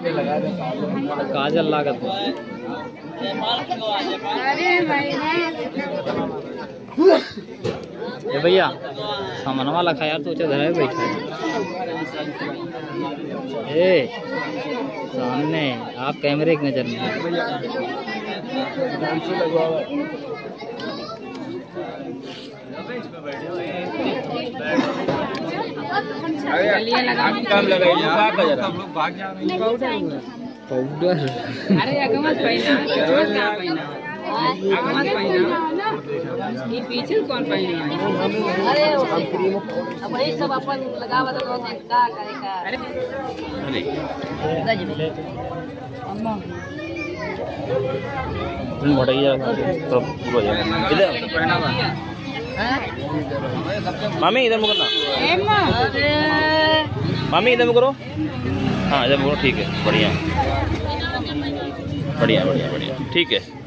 काजल लागत ये भैया सामान वाला खा यार, तो धरा है बैठा है सामने आप कैमरे की नजर में। पाउडर अरे ये पीछे कौन पहना? अरे अब वही सब अपन लगावा तो का करेगा। अरे अम्मा तुम बढ़िया सब इधर मामी इधर मुकरना, मामी इधर मुकरो। हाँ इधर मुकरो, ठीक है, बढ़िया बढ़िया बढ़िया बढ़िया, ठीक है।